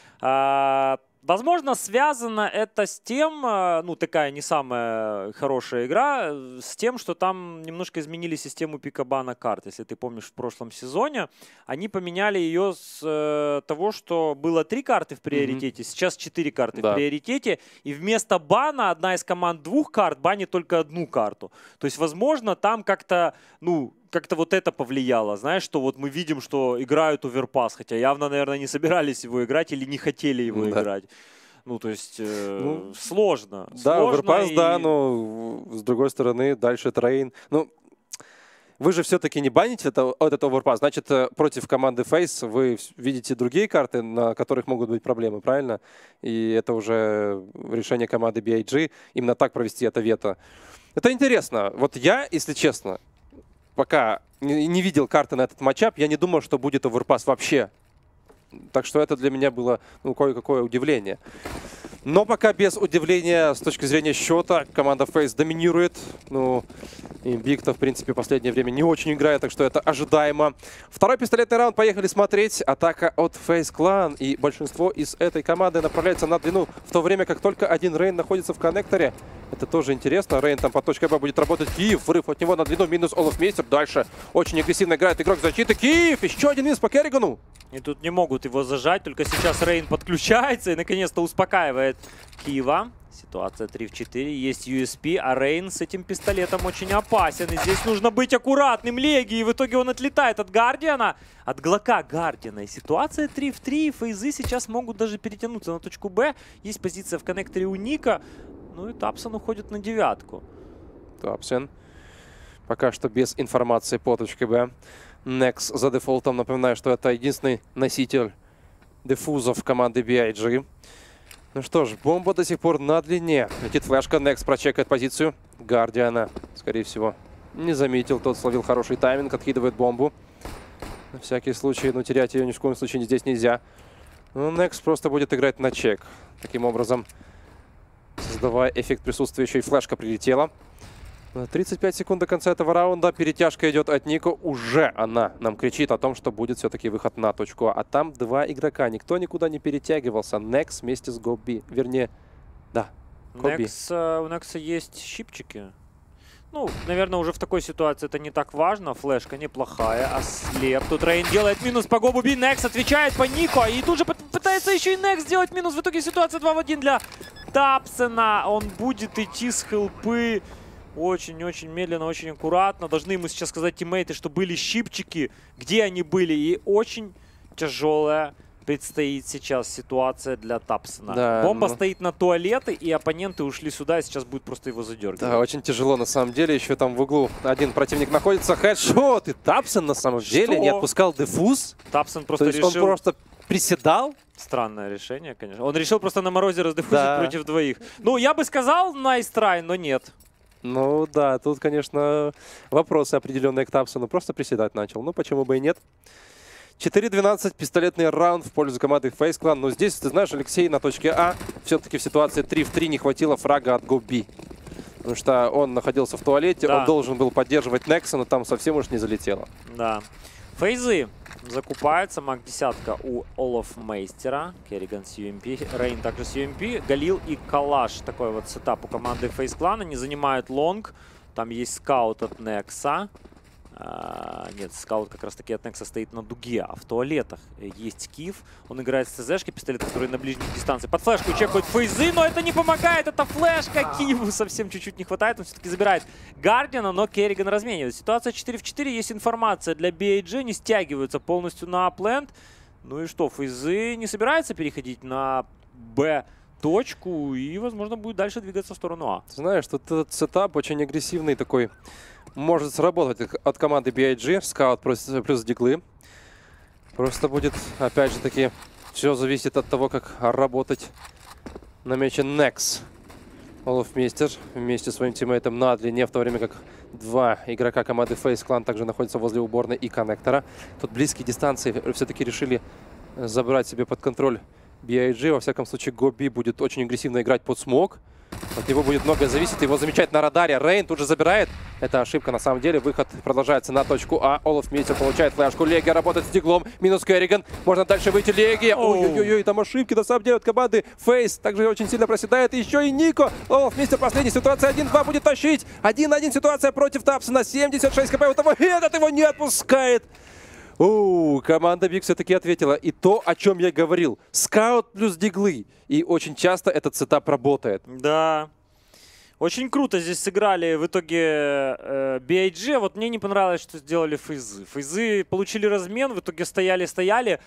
А, возможно, связано это с тем, ну, такая не самая хорошая игра, с тем, что там немножко изменили систему пикабана карт. Если ты помнишь, в прошлом сезоне они поменяли ее с э, того, что было три карты в приоритете, mm-hmm. сейчас четыре карты да. в приоритете, и вместо бана одна из команд двух карт банит только одну карту. То есть, возможно, там как-то, ну, как-то вот это повлияло, знаешь, что вот мы видим, что играют оверпас, хотя явно, наверное, не собирались его играть или не хотели его да. играть. Ну, то есть, э, ну, сложно. Да, оверпас, и... да, но с другой стороны, дальше трейн. Ну, вы же все-таки не баните это, этот оверпас, значит, против команды Face вы видите другие карты, на которых могут быть проблемы, правильно? И это уже решение команды би эй джи, именно так провести это вето. Это интересно. Вот я, если честно, пока не видел карты на этот матчап, я не думал, что будет оверпас вообще. Так что это для меня было, ну, кое-какое удивление. Но пока без удивления с точки зрения счета команда фейс доминирует. Ну, Invicta, в принципе, в последнее время не очень играет, так что это ожидаемо. Второй пистолетный раунд. Поехали смотреть. Атака от FaZe Clan. И большинство из этой команды направляется на длину, в то время как только один Рейн находится в коннекторе. Это тоже интересно. Рейн там по точке Б будет работать. Киев, врыв от него на длину, минус Олафмейстер. Дальше очень агрессивно играет игрок защиты. Киев, еще один минус по Керригану. И тут не могут его зажать, только сейчас Рейн подключается и наконец-то успокаивает Киева. Ситуация три в четыре, есть ю эс пи, а Рейн с этим пистолетом очень опасен. И здесь нужно быть аккуратным, Леги, и в итоге он отлетает от Гардиана, от Глока Гардиана. И ситуация три в три, фейзы сейчас могут даже перетянуться на точку Б. Есть позиция в коннекторе у Ника, ну и Тапсон уходит на девятку. Тапсон пока что без информации по точке Б. Некс за дефолтом. Напоминаю, что это единственный носитель дефузов команды би ай джи. Ну что ж, бомба до сих пор на длине. Летит флешка. Некс прочекает позицию Гардиана. Скорее всего, не заметил. Тот словил хороший тайминг. Откидывает бомбу. На всякий случай, но терять ее ни в коем случае здесь нельзя. Ну, Некс просто будет играть на чек. Таким образом, создавая эффект присутствия, еще и флешка прилетела. тридцать пять секунд до конца этого раунда. Перетяжка идет от Нико. Уже она нам кричит о том, что будет все-таки выход на точку А. А там два игрока. Никто никуда не перетягивался. Некс вместе с Гоби. Вернее, да. Гоби. Некс, у Некса есть щипчики. Ну, наверное, уже в такой ситуации это не так важно. Флешка неплохая. А слеп. Тут Рейн делает минус по Гобу Би. Некс отвечает по Нико. И тут же пытается еще и Некс сделать минус. В итоге ситуация два в один для Тапсона. Он будет идти с хелпы. Очень-очень медленно, очень аккуратно. Должны ему сейчас сказать тиммейты, что были щипчики, где они были. И очень тяжелая предстоит сейчас ситуация для Тапсона. Да, Бомба ну... стоит на туалеты, и оппоненты ушли сюда, и сейчас будет просто его задергивать. Да, очень тяжело на самом деле. Еще там в углу один противник находится. Хедшот! И Тапсон на самом Что? деле не отпускал дефуз. Тапсон просто То есть решил... он просто приседал. Странное решение, конечно. Он решил просто на морозе раздефузить Да. против двоих. Ну, я бы сказал nice try, но нет. Ну да, тут, конечно, вопросы определенные к Тапсону. Просто приседать начал. Ну, почему бы и нет. четыре двенадцать, пистолетный раунд в пользу команды FaZe Clan. Но здесь, ты знаешь, Алексей на точке А все-таки в ситуации три в три не хватило фрага от Гоби. Потому что он находился в туалете, Да. он должен был поддерживать Некса, но там совсем уж не залетело. Да. Фейзы закупается. Маг десятка у Олафмейстера. Керриган с ю эм пи. Рейн также с ю эм пи. Галил и Калаш. Такой вот сетап у команды FaZe Clan. Они занимают лонг. Там есть скаут от Некса. А, нет, скаут как раз таки от Некса стоит на дуге, а в туалетах есть Киев. Он играет с ЦЗшкой, пистолет, который на ближней дистанции. Под флешку чекают фейзы, но это не помогает. Это флешка. Киеву совсем чуть-чуть не хватает. Он все-таки забирает Гардиана, но Керриган разменивает. Ситуация четыре в четыре. Есть информация для би ай джи. Не стягиваются полностью на апленд. Ну и что, фейзы не собираются переходить на Б точку и, возможно, будет дальше двигаться в сторону А. Ты знаешь, тут этот сетап очень агрессивный такой. Может сработать от команды би ай джи. Скаут плюс, плюс диглы. Просто будет, опять же таки, все зависит от того, как работать. Намечен Некс. Олафмейстер вместе с своим тиммейтом на длине, в то время как два игрока команды FaZe Clan также находятся возле уборной и коннектора. Тут близкие дистанции все-таки решили забрать себе под контроль би ай джи. Во всяком случае, Гоби будет очень агрессивно играть под смог. От него будет многое зависеть. Его замечать на радаре. Рейн тут же забирает. Это ошибка на самом деле. Выход продолжается на точку А. Олафмейстер получает флешку. Леги работает с диглом. Минус Керриган. Можно дальше выйти. Леги. Ой-ой-ой, там ошибки на самом деле от команды FaZe. Также очень сильно проседает. И еще и Нико. Олафмейстер последняя ситуация. один-два будет тащить. один-один ситуация против Тапсона. семьдесят шесть хп. Вот того. Этот его не отпускает. Оу, команда Биг все-таки ответила. И то, о чем я говорил. Скаут плюс диглы. И очень часто этот сетап работает. Да. Очень круто здесь сыграли в итоге э, би ай джи. Вот мне не понравилось, что сделали фейзы. Фейзы получили размен, в итоге стояли-стояли.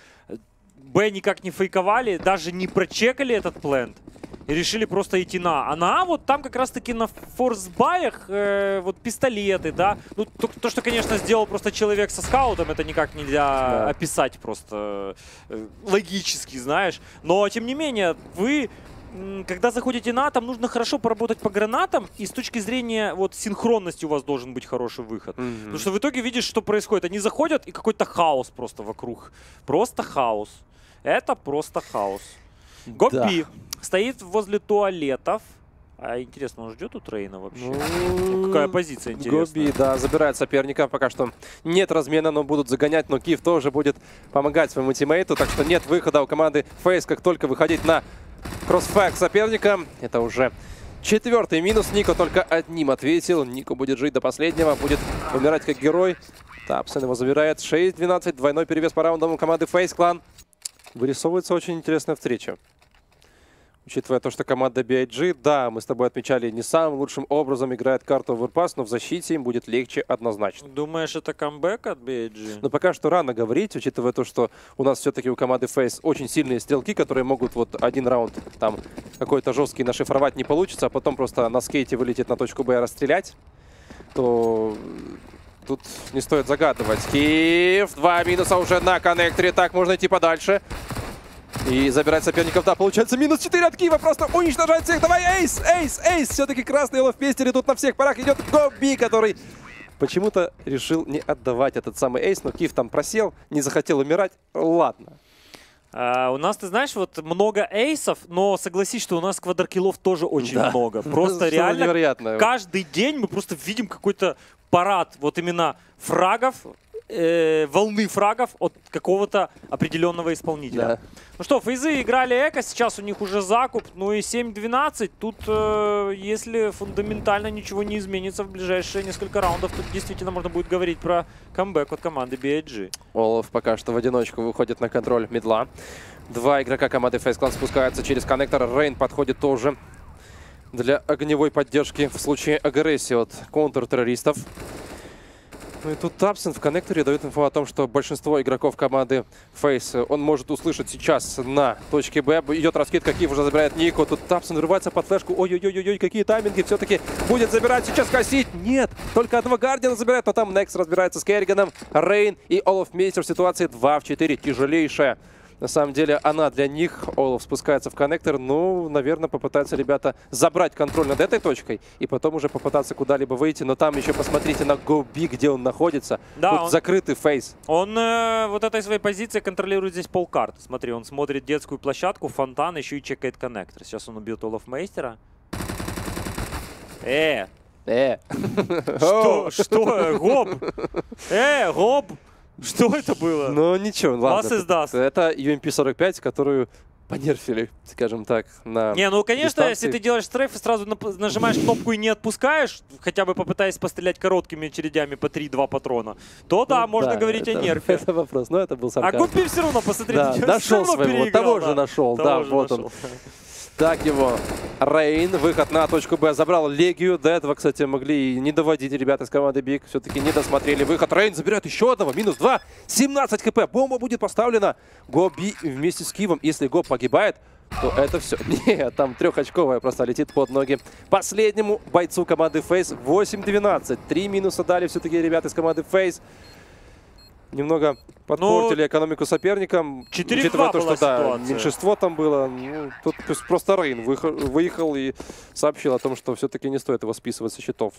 Б никак не фейковали, даже не прочекали этот плент. И решили просто идти на. А на вот там как раз-таки на форсбаях э, вот пистолеты, да. Ну, то, то, что, конечно, сделал просто человек со скаутом, это никак нельзя Да. описать просто э, логически, знаешь. Но, тем не менее, вы, м, когда заходите на, там нужно хорошо поработать по гранатам. И с точки зрения вот синхронности у вас должен быть хороший выход. Mm-hmm. Потому что в итоге видишь, что происходит. Они заходят, и какой-то хаос просто вокруг. Просто хаос. Это просто хаос. Гоби. Стоит возле туалетов. А интересно, он ждет тут Рейна вообще? Ну, Ну, какая позиция интересная. Гоби, да, забирает соперника. Пока что нет размена, но будут загонять. Но Киев тоже будет помогать своему тиммейту. Так что нет выхода у команды Фейс. Как только выходить на кроссфайр соперника, это уже четвертый минус. Нико только одним ответил. Нико будет жить до последнего. Будет умирать как герой. Тапсон его забирает. шесть двенадцать. Двойной перевес по раундам у команды Фейс Клан. Вырисовывается очень интересная встреча. Учитывая то, что команда би ай джи, да, мы с тобой отмечали, не самым лучшим образом играет карту Overpass, но в защите им будет легче однозначно. Думаешь, это камбэк от би ай джи? Но пока что рано говорить, учитывая то, что у нас все-таки у команды Фейс очень сильные стрелки, которые могут вот один раунд там какой-то жесткий нашифровать не получится, а потом просто на скейте вылететь на точку Б и расстрелять, то тут не стоит загадывать. Киев, два минуса уже на коннекторе, так можно идти подальше. И забирать соперников, да, получается минус четыре от Киева, просто уничтожает всех. Давай, эйс, эйс, эйс, все-таки красный ловпестере тут на всех парах идет Гоби, который почему-то решил не отдавать этот самый эйс, но Киев там просел, не захотел умирать, ладно. А, у нас, ты знаешь, вот много эйсов, но согласись, что у нас квадрокиллов тоже очень Да. много. Просто реально невероятно. Каждый день мы просто видим какой-то парад вот именно фрагов, э, волны фрагов от какого-то определенного исполнителя. Да. Ну что, Фейзы играли эко, сейчас у них уже закуп, ну и семь двенадцать. Тут, э, если фундаментально ничего не изменится в ближайшие несколько раундов, тут действительно можно будет говорить про камбэк от команды би ай джи. Олаф пока что в одиночку выходит на контроль мидла. Два игрока команды Фейс Клан спускаются через коннектор. Рейн подходит тоже для огневой поддержки в случае агрессии от контртеррористов. Ну и тут Тапсон в коннекторе дает инфу о том, что большинство игроков команды Фейс он может услышать сейчас на точке Б. Идет раскидка, Киев уже забирает Нико. Тут Тапсон врывается под флешку. Ой-ой-ой-ой, какие тайминги. Все-таки будет забирать сейчас косить. Нет, только одного Гардиана забирает, но там Некс разбирается с Керриганом. Рейн и Олаф Мейстер в ситуации два в четыре. Тяжелейшая. На самом деле она для них. Олаф спускается в коннектор. Ну, наверное, попытаются ребята забрать контроль над этой точкой и потом уже попытаться куда-либо выйти. Но там еще посмотрите на Гоби, где он находится. Да, Тут он... закрытый Фейс. Он э, вот этой своей позиции контролирует здесь полкарты. Смотри, он смотрит детскую площадку, фонтан, еще и чекает коннектор. Сейчас он убьет Олаф Мейстера. Э! Э! Что? Что? Гоп! Э, Гоп! Что это было? Ну ничего, ладно. Вас Это ю эм пи сорок пять, которую понерфили, скажем так, на Не, ну конечно, дистанции. если ты делаешь стрейф и сразу нажимаешь кнопку и не отпускаешь, хотя бы попытаясь пострелять короткими очередями по три-два патрона, то да, Ну, можно да, говорить это, о нерфе. Это вопрос, но это был А сарказм. Гуппи все равно, посмотрите, Да, всё нашел равно своего, переиграл, того да. же нашел, Того да, же вот нашел. он. Так его, Рейн, выход на точку Б, забрал Легию. До этого, кстати, могли и не доводить ребята из команды Биг. Все-таки не досмотрели выход. Рейн забирает еще одного, минус два, семнадцать хп. Бомба будет поставлена. Гоби вместе с Кивом. Если Гоб погибает, то это все. Нет, там трехочковая просто летит под ноги последнему бойцу команды Фейс. восемь двенадцать. Три минуса дали все-таки ребята из команды Фейс. Немного подпортили ну, экономику соперникам. Учитывая то, что да, меньшинство там было. Ну, тут просто Рейн выехал и сообщил о том, что все-таки не стоит его списывать со счетов.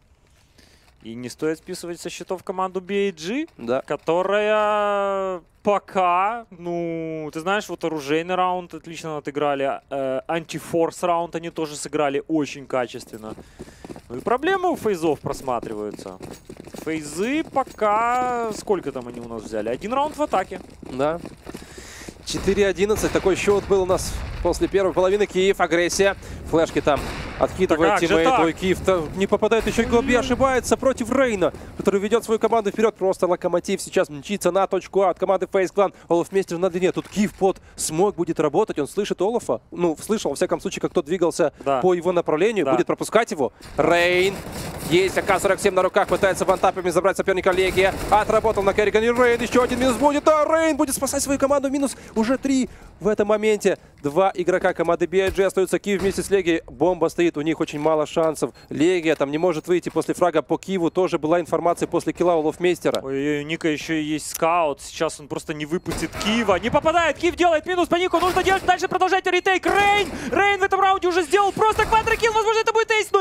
И не стоит списывать со счетов команду би ай джи, да. которая пока, ну, ты знаешь, вот оружейный раунд отлично отыграли, э, антифорс раунд они тоже сыграли очень качественно. Ну и проблемы у фейзов просматриваются. Фейзы пока... Сколько там они у нас взяли? Один раунд в атаке. Да. четыре одиннадцать. Такой счет был у нас после первой половины. Киев, агрессия. Флешки там откидывает тиммейт. Ой, Киев не попадает еще. Гоби ошибается против Рейна, который ведет свою команду вперед. Просто Локомотив сейчас мчится на точку А от команды Фейс Клан. Олаф Мейстер на длине. Тут Киев под смог будет работать. Он слышит Олафа. Ну, слышал, во всяком случае, как тот двигался да. по его направлению. Да. Будет пропускать его. Рейн. Есть а ка сорок семь на руках. Пытается вантапами забрать соперника Легия. Отработал на Керригане. Рейн. Еще один минус будет. А Рейн будет спасать свою команду. Минус уже три в этом моменте. Два игрока команды би ай джи остаются. Киев вместе с Легией. Бомба стоит. У них очень мало шансов. Легия там не может выйти после фрага по Киеву. Тоже была информация после килла у Лофмейстера. Ой-ой-ой, у Ника еще и есть скаут. Сейчас он просто не выпустит Киева. Не попадает. Киев делает минус по Нику. Нужно делать дальше. Продолжать ретейк. Рейн! Рейн в этом раунде уже сделал просто квадрокилл. Возможно, это будет эйс, но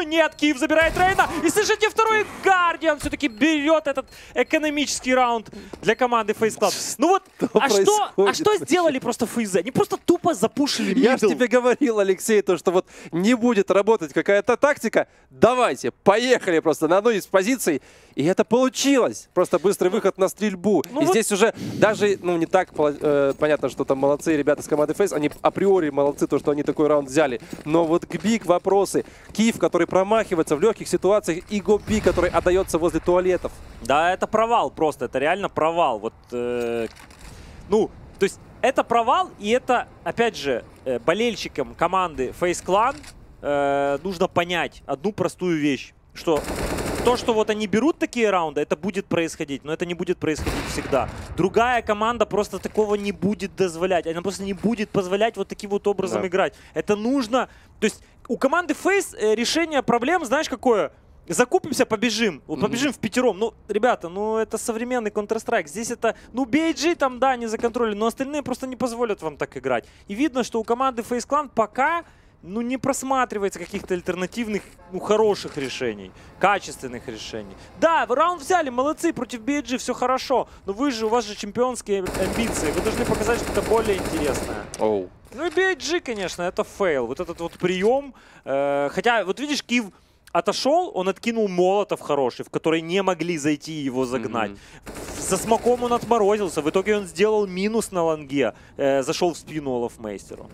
нет, Киев забирает Рейна. И слышите, второй Гардиан все-таки берет этот экономический раунд для команды FaZe Clan. Ну вот, а что, а что сделали просто FaZe? Они просто тупо запушили мидл. Я же тебе говорил, Алексей, то, что вот не будет работать какая-то тактика. Давайте, поехали просто на одной из позиций. И это получилось. Просто быстрый выход на стрельбу. Ну и вот здесь уже даже, ну, не так э, понятно, что там молодцы ребята с команды FaZe. Они априори молодцы, то, что они такой раунд взяли. Но вот к Биг вопросы. Киев, который промахивается в легких ситуациях. И Гоби, который отдается возле туалетов. Да, это провал просто. Это реально провал. Вот, э, ну, то есть это провал. И это, опять же, э, болельщикам команды FaZe Clan э, нужно понять одну простую вещь. Что... То, что вот они берут такие раунды, это будет происходить, но это не будет происходить всегда. Другая команда просто такого не будет дозволять. Она просто не будет позволять вот таким вот образом да. играть. Это нужно... То есть у команды FaZe решение проблем, знаешь, какое? Закупимся, побежим. Вот побежим mm-hmm. в пятером. Ну, ребята, ну это современный Counter-Strike. Здесь это, ну, би эй джи там, да, не законтролили, но остальные просто не позволят вам так играть. И видно, что у команды FaZe Clan пока... Ну, не просматривается каких-то альтернативных, ну, хороших решений, качественных решений. Да, вы раунд взяли, молодцы, против би эй джи, все хорошо. Но вы же, у вас же чемпионские амбиции. Вы должны показать что-то более интересное. Oh. Ну и би эй джи, конечно, это фейл. Вот этот вот прием. Э, хотя, вот видишь, Киев отошел, он откинул молотов хороший, в который не могли зайти и его загнать. Mm-hmm. Со смоком он отморозился. В итоге он сделал минус на лонге. Э, зашел в спину Олафмейстеру.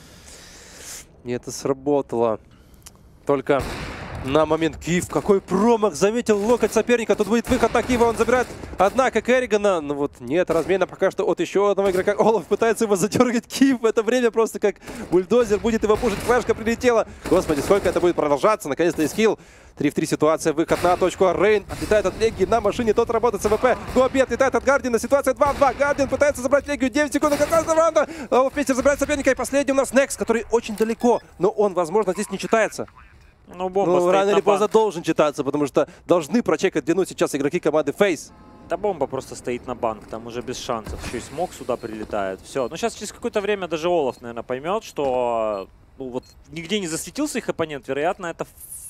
И это сработало. Только на момент Киев. Какой промах. Заметил локоть соперника. Тут будет выход на Киева. Он забирает, однако, Керригана. Ну вот нет, размена пока что от еще одного игрока. Олаф пытается его задергать. Киев в это время просто как бульдозер будет его пушить. Флешка прилетела. Господи, сколько это будет продолжаться. Наконец-то и скилл. три в три ситуация. Выход на точку. Рейн отлетает от Леги на машине. Тот работает с АВП. Гоби отлетает от Гардина. Ситуация два в два. Гардин пытается забрать Легию. девять секунд. Какая раунда. Олафмейстер забирает соперника. И последний у нас Некс, который очень далеко. Но он, возможно, здесь не читается. Ну, бомба ну рано или поздно должен читаться, потому что должны прочекать длину сейчас игроки команды FaZe. Да бомба просто стоит на банк, там уже без шансов. Еще и смог сюда прилетает. Все. Ну сейчас через какое-то время даже Олаф, наверное, поймет, что ну, вот нигде не засветился их оппонент. Вероятно, это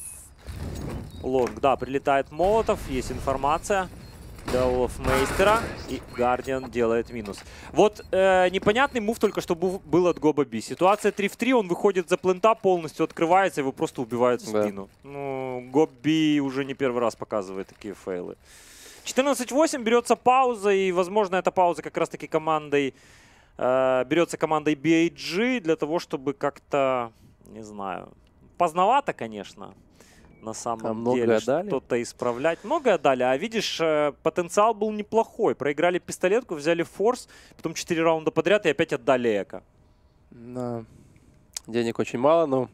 лонг. Да, прилетает Молотов, есть информация для Олафмейстера. И Гардиан делает минус. Вот э, непонятный мув только что был от Гоба Би. Ситуация три в три, он выходит за плента, полностью открывается, его просто убивают в спину. Да. Ну, Гоб Би уже не первый раз показывает такие фейлы. четырнадцать восемь, берется пауза, и, возможно, эта пауза как раз-таки командой, э, берется командой би эй джи для того, чтобы как-то, не знаю, поздновато, конечно, на самом а деле, что-то исправлять. Многое дали, а видишь, потенциал был неплохой. Проиграли пистолетку, взяли форс, потом четыре раунда подряд и опять отдали эко. Да. Денег очень мало, но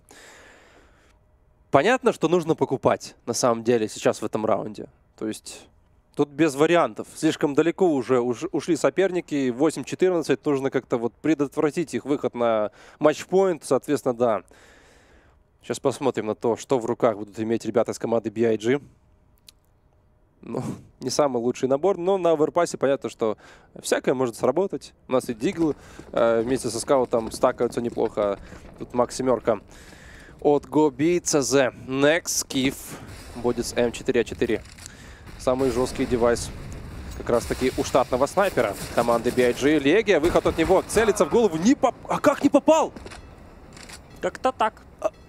понятно, что нужно покупать на самом деле сейчас в этом раунде. То есть тут без вариантов. Слишком далеко уже ушли соперники. восемь четырнадцать, нужно как-то вот предотвратить их выход на матчпоинт. Соответственно, да. Сейчас посмотрим на то, что в руках будут иметь ребята из команды би ай джи. Ну, не самый лучший набор, но на оверпассе понятно, что всякое может сработать. У нас и Дигл э, вместе со скаутом стакаются неплохо. Тут Макс семерка от Гоби, ЦЗ. Next, Киев будет с эм четыре а четыре. Самый жесткий девайс как раз таки у штатного снайпера команды би ай джи. Легия, выход от него, целится в голову. Не поп... А как не попал? Как-то так.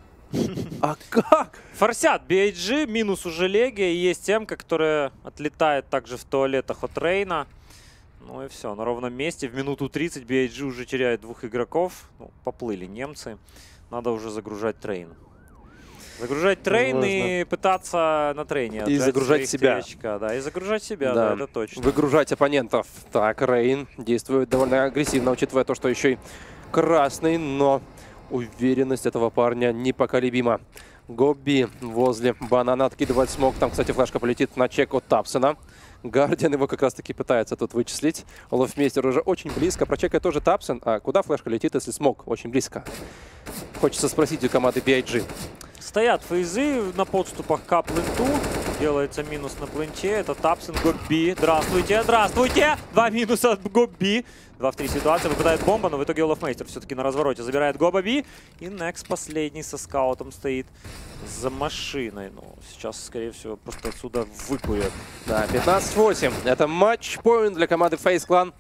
А как? Форсят би эй джи, минус уже Легия, и есть Эмка, которая отлетает также в туалетах от Рейна. Ну и все, на ровном месте. В минуту тридцать би эй джи уже теряет двух игроков. Ну, поплыли немцы. Надо уже загружать трейн. Загружать трейн ну, и пытаться на трейне. И загружать себя. Очка, да, и загружать себя, да. Да, это точно. Выгружать оппонентов. Так, Рейн действует довольно агрессивно, учитывая то, что еще и красный, но уверенность этого парня непоколебима. Гоби возле банана откидывает смог. Там, кстати, флешка полетит на чек от Тапсона. Гардиан его как раз-таки пытается тут вычислить. Олафмейстер уже очень близко. Прочекает тоже Тапсон. А куда флешка летит, если смог? Очень близко. Хочется спросить у команды би ай джи. Стоят фейзы на подступах к апленту. Делается минус на пленте. Это Тапсон, Гобби. Здравствуйте, здравствуйте! Два минуса от Гобби. Два в три ситуация. Выпадает бомба, но в итоге Олафмейстер все-таки на развороте забирает Гобби. И Некс последний со скаутом стоит за машиной. Ну, сейчас, скорее всего, просто отсюда выкурят. Да, пятнадцать восемь. Это матч-поинт для команды FaZe Clan.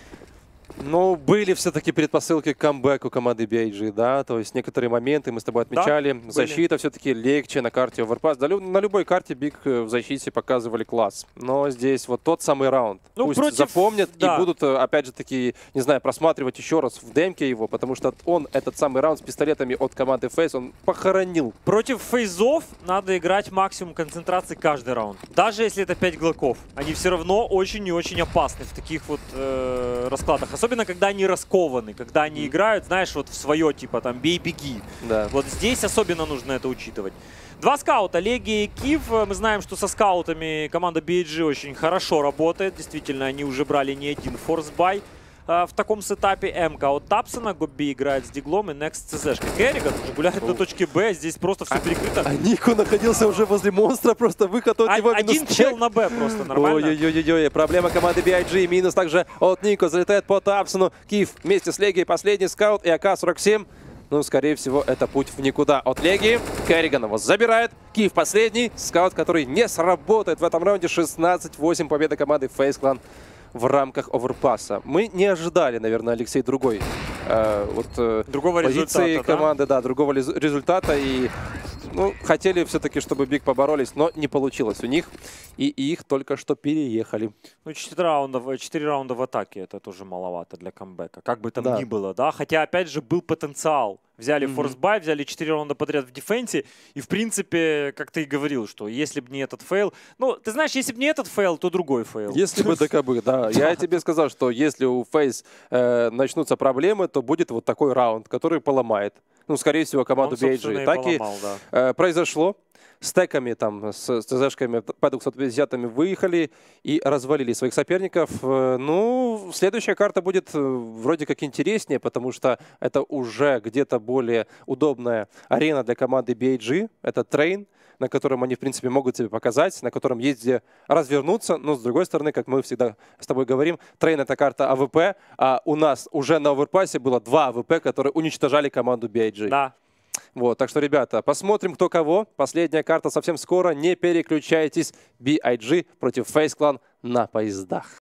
Но были все-таки предпосылки к камбэку команды би ай джи, да, то есть некоторые моменты мы с тобой отмечали. Да, защита все-таки легче на карте Overpass. Да, на любой карте Биг в защите показывали класс. Но здесь вот тот самый раунд. Ну, пусть против... запомнят, да, и будут, опять же таки, не знаю, просматривать еще раз в демке его, потому что он, этот самый раунд с пистолетами от команды FaZe, он похоронил. Против фейзов надо играть максимум концентрации каждый раунд. Даже если это пять глоков. Они все равно очень и очень опасны в таких вот э, раскладах. Особенно, когда они раскованы, когда они mm. играют, знаешь, вот в свое, типа, там, бей-беги. Да. Вот здесь особенно нужно это учитывать. Два скаута, Леги и Кив. Мы знаем, что со скаутами команда би ай джи очень хорошо работает. Действительно, они уже брали не один форс-бай в таком сетапе. МК от Тапсона, Гобби играет с Диглом и Некс с ЦЗшкой. Керриган гуляет oh. до точки Б, здесь просто все перекрыто. А, а Нико находился уже возле монстра, просто выход от а, него. Один чел на Б просто нормально. Ой-ой-ой, проблема команды би ай джи. Минус также от Нико, залетает по Тапсону. Кив вместе с Леги, последний скаут и АК сорок семь. Ну, скорее всего, это путь в никуда от Леги. Керриган его забирает. Кив последний. Скаут, который не сработает в этом раунде. шестнадцать восемь победа команды FaZe Clan в рамках оверпасса. Мы не ожидали, наверное, Алексей, другой э, вот, э, другого позиции результата, команды, да? да, другого результата. И ну, хотели все-таки, чтобы Биг поборолись, но не получилось у них. И, и их только что переехали. Ну, четыре раунда, четыре раунда в атаке, это тоже маловато для камбэка. Как бы там да. ни было, да. Хотя, опять же, был потенциал. Взяли Mm-hmm. форсбай, взяли четыре раунда подряд в дефенсе. И, в принципе, как ты и говорил, что если бы не этот фейл... Ну, ты знаешь, если бы не этот фейл, то другой фейл. Если бы да кабы, да. Я тебе сказал, что если у FaZe э, начнутся проблемы, то будет вот такой раунд, который поломает. Ну, скорее всего, команду би ай джи. Так и э, произошло. Стеками, там, с ЦЗшками, по двухсот пятидесятым выехали и развалили своих соперников. Ну, следующая карта будет вроде как интереснее, потому что это уже где-то более удобная арена для команды би ай джи. Это Трейн, на котором они, в принципе, могут себе показать, на котором есть где развернуться. Но, с другой стороны, как мы всегда с тобой говорим, Трейн — это карта а вэ пэ, а у нас уже на оверпассе было два а вэ пэ, которые уничтожали команду би ай джи. Да. Вот, так что, ребята, посмотрим, кто кого. Последняя карта совсем скоро. Не переключайтесь. би ай джи против FaZe Clan на поездах.